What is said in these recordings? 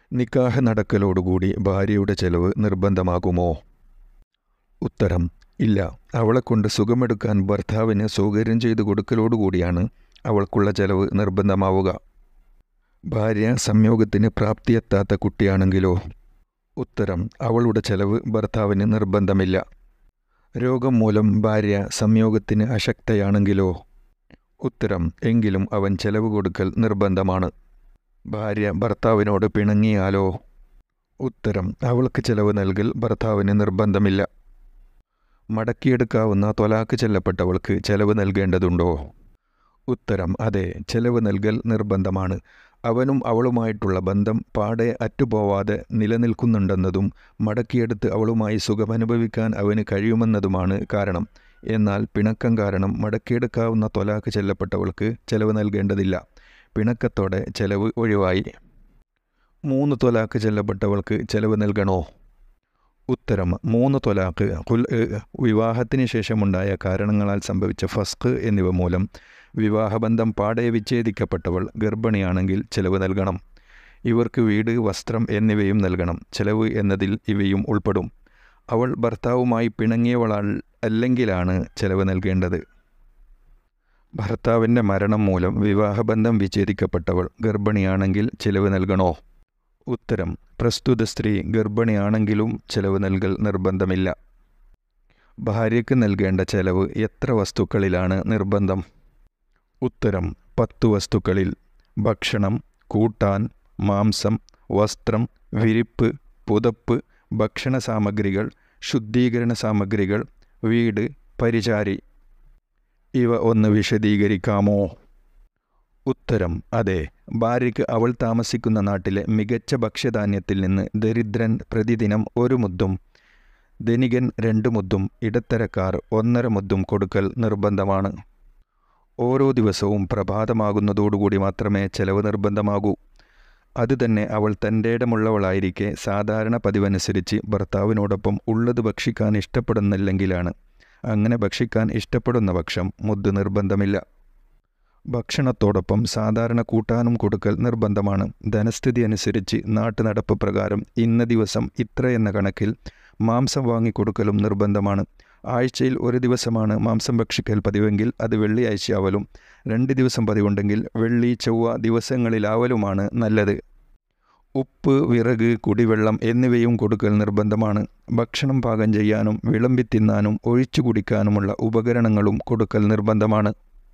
നിക്കാഹ് നടക്കലോടുകൂടി ഭാര്യയുടെ ചെലവ് നിർബന്ധമാകുമോ? ഉത്തരം: ഇല്ല. അവളെക്കൊണ്ട് സുഖമെടുക്കാൻ ഭർത്താവിന് സൗകര്യം ചെയ്തു കൊടുക്കലോടുകൂടിയാണ് അവൾക്കുള്ള ചെലവ് നിർബന്ധമാവുക. ഭാര്യ സംയോഗത്തിന് പ്രാപ്തിയെത്താത്ത കുട്ടിയാണെങ്കിലോ? ഉത്തരം: അവളുടെ ചെലവ് ഭർത്താവിന് നിർബന്ധമില്ല. രോഗം മൂലം ഭാര്യ സംയോഗത്തിന് അശക്തയാണെങ്കിലോ? ഉത്തരം: എങ്കിലും അവൻ ചെലവ് കൊടുക്കൽ നിർബന്ധമാണ്. ഭാര്യ ഭർത്താവിനോട് പിണങ്ങിയാലോ? ഉത്തരം: അവൾക്ക് ചെലവ് നൽകൽ ഭർത്താവിന് നിർബന്ധമില്ല. മടക്കിയെടുക്കാവുന്ന ത്വലാഖ് ചൊല്ലപ്പെട്ടവൾക്ക് ചെലവ് നൽകേണ്ടതുണ്ടോ? ഉത്തരം: അതെ, ചെലവ് നൽകൽ നിർബന്ധമാണ്. അവനും അവളുമായിട്ടുള്ള ബന്ധം പാടെ അറ്റുപോവാതെ നിലനിൽക്കുന്നുണ്ടെന്നതും മടക്കിയെടുത്ത് അവളുമായി സുഖമനുഭവിക്കാൻ അവന് കഴിയുമെന്നതുമാണ് കാരണം. എന്നാൽ പിണക്കം കാരണം മടക്കിയെടുക്കാവുന്ന ത്വലാഖ് ചൊല്ലപ്പെട്ടവൾക്ക് ചെലവ് നൽകേണ്ടതില്ല. പിണക്കത്തോടെ ചെലവ് ഒഴിവായി. 3 ത്വലാഖ് ചൊല്ലപ്പെട്ടവൾക്ക് ചെലവ് നൽകണോ? ഉത്തരം: 3 ത്വലാഖ്, വിവാഹത്തിന് ശേഷമുണ്ടായ കാരണങ്ങളാൽ സംഭവിച്ച ഫസ്ഖ് എന്നിവ മൂലം വിവാഹബന്ധം പാടെ വിച്ഛേദിക്കപ്പെട്ടവൾ ഗർഭിണിയാണെങ്കിൽ ചെലവ് നൽകണം. ഇവർക്ക് വീട്, വസ്ത്രം എന്നിവയും നൽകണം. ചെലവ് എന്നതിൽ ഇവയും ഉൾപ്പെടും. അവൾ ഭർത്താവുമായി പിണങ്ങിയവളാൽ അല്ലെങ്കിലാണ് ചെലവ് നൽകേണ്ടത്. ഭർത്താവിൻ്റെ മരണം മൂലം വിവാഹബന്ധം വിച്ഛേദിക്കപ്പെട്ടവൾ ഗർഭിണിയാണെങ്കിൽ ചെലവ് നൽകണോ? ഉത്തരം: പ്രസ്തുത സ്ത്രീ ഗർഭിണിയാണെങ്കിലും ചെലവ് നൽകൽ നിർബന്ധമില്ല. ഭാര്യയ്ക്ക് നൽകേണ്ട ചെലവ് എത്ര വസ്തുക്കളിലാണ് നിർബന്ധം? ഉത്തരം: 10 വസ്തുക്കളിൽ. ഭക്ഷണം, കൂട്ടാൻ, മാംസം, വസ്ത്രം, വിരിപ്പ്, പുതപ്പ്, ഭക്ഷണ സാമഗ്രികൾ, ശുദ്ധീകരണ സാമഗ്രികൾ, വീട്, പരിചാരി. ഇവ ഒന്ന് വിശദീകരിക്കാമോ? ഉത്തരം: അതെ. ഭാര്യയ്ക്ക് അവൾ താമസിക്കുന്ന നാട്ടിലെ മികച്ച ഭക്ഷ്യധാന്യത്തിൽ നിന്ന് ദരിദ്രൻ പ്രതിദിനം 1 മുദ്ദും, ധനികൻ 2 മുദ്ദും, ഇടത്തരക്കാർ 1.5 മുദ്ദും കൊടുക്കൽ നിർബന്ധമാണ്. ഓരോ ദിവസവും പ്രഭാതമാകുന്നതോടുകൂടി മാത്രമേ ചെലവ് നിർബന്ധമാകൂ. അതുതന്നെ അവൾ തൻ്റെ ഇടമുള്ളവളായിരിക്കെ സാധാരണ പതിവനുസരിച്ച് ഭർത്താവിനോടൊപ്പം ഉള്ളത് ഭക്ഷിക്കാൻ ഇഷ്ടപ്പെടുന്നില്ലെങ്കിലാണ്. അങ്ങനെ ഭക്ഷിക്കാൻ ഇഷ്ടപ്പെടുന്ന പക്ഷം മുദ്ദ് നിർബന്ധമില്ല. ഭക്ഷണത്തോടൊപ്പം സാധാരണ കൂട്ടാനും കൊടുക്കൽ നിർബന്ധമാണ്. ധനസ്ഥിതി അനുസരിച്ച് നാട്ടുനടപ്പ് പ്രകാരം ഇന്ന ദിവസം ഇത്ര എന്ന കണക്കിൽ മാംസം വാങ്ങിക്കൊടുക്കലും നിർബന്ധമാണ്. ആഴ്ചയിൽ 1 ദിവസമാണ് മാംസം ഭക്ഷിക്കൽ പതിവെങ്കിൽ അത് വെള്ളിയാഴ്ചയാവലും, 2 ദിവസം പതിവുണ്ടെങ്കിൽ വെള്ളി, ചൊവ്വ ദിവസങ്ങളിലാവലുമാണ് നല്ലത്. ഉപ്പ്, വിറക്, കുടിവെള്ളം എന്നിവയും കൊടുക്കൽ നിർബന്ധമാണ്. ഭക്ഷണം പാകം ചെയ്യാനും വിളമ്പി തിന്നാനും ഒഴിച്ചു കുടിക്കാനുമുള്ള ഉപകരണങ്ങളും കൊടുക്കൽ നിർബന്ധമാണ്.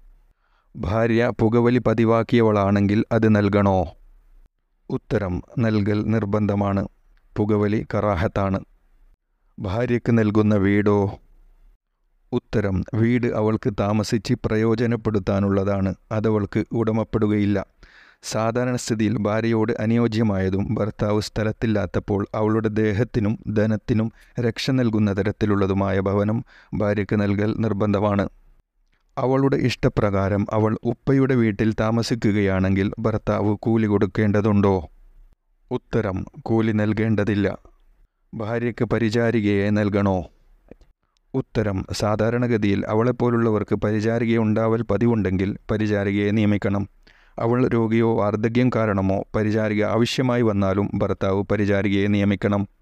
ഭാര്യ പുകവലി പതിവാക്കിയവളാണെങ്കിൽ അത് നൽകണോ? ഉത്തരം: നൽകൽ നിർബന്ധമാണ്. പുകവലി കറാഹത്താണ്. ഭാര്യയ്ക്ക് നൽകുന്ന വീടോ? ഉത്തരം: വീട് അവൾക്ക് താമസിച്ച് പ്രയോജനപ്പെടുത്താനുള്ളതാണ്. അതവൾക്ക് ഉടമപ്പെടുകയില്ല. സാധാരണ സ്ഥിതിയിൽ ഭാര്യയോട് അനുയോജ്യമായതും ഭർത്താവ് സ്ഥലത്തില്ലാത്തപ്പോൾ അവളുടെ ദേഹത്തിനും ധനത്തിനും രക്ഷ നൽകുന്ന തരത്തിലുള്ളതുമായ ഭവനം ഭാര്യയ്ക്ക് നൽകൽ നിർബന്ധമാണ്. അവളുടെ ഇഷ്ടപ്രകാരം അവൾ ഉപ്പയുടെ വീട്ടിൽ താമസിക്കുകയാണെങ്കിൽ ഭർത്താവ് കൂലി കൊടുക്കേണ്ടതുണ്ടോ? ഉത്തരം: കൂലി നൽകേണ്ടതില്ല. ഭാര്യയ്ക്ക് പരിചാരികയെ നൽകണോ? ഉത്തരം: സാധാരണഗതിയിൽ അവളെപ്പോലുള്ളവർക്ക് പരിചാരികയെ ഉണ്ടാവൽ പതിവുണ്ടെങ്കിൽ പരിചാരികയെ നിയമിക്കണം. അവൾ രോഗിയോ വാർദ്ധക്യം കാരണമോ പരിചാരിക ആവശ്യമായി വന്നാലും ഭർത്താവ് പരിചാരികയെ നിയമിക്കണം.